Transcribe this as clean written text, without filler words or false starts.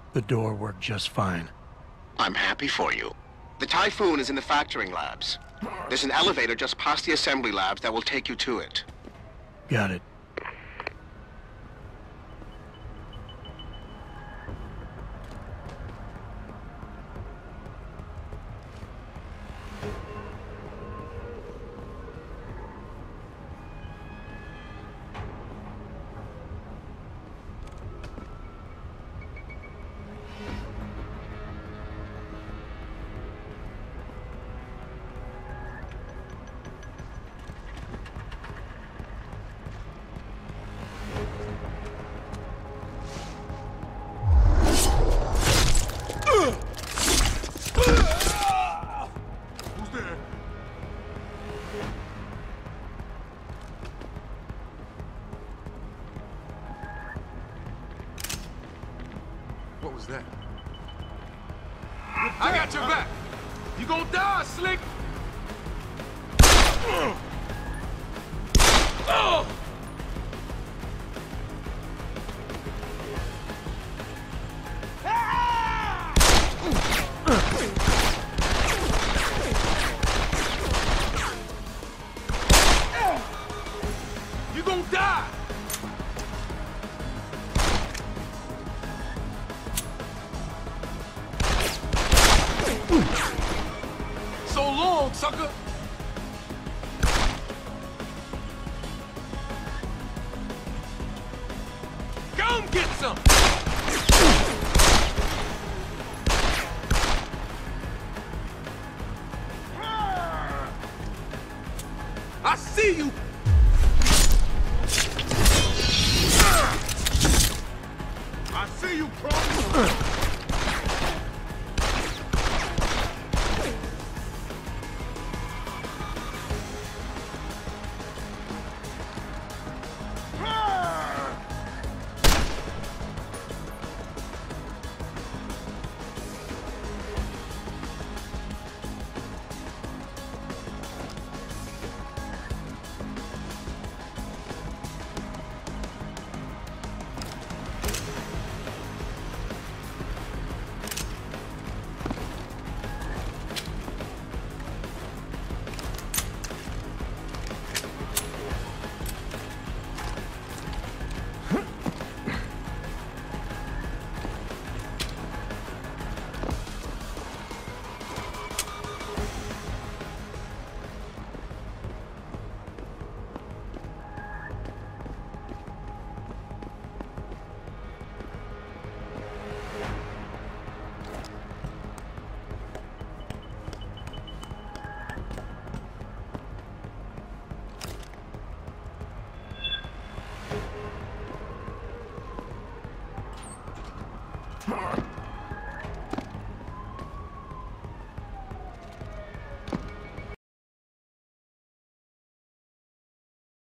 The door worked just fine. I'm happy for you. The Typhoon is in the factoring labs. There's an elevator just past the assembly labs that will take you to it. Got it. What was that? I got your back. You gonna die, Slick. You gonna die. So long, sucker! Come get some! I see you! I see you, Pro!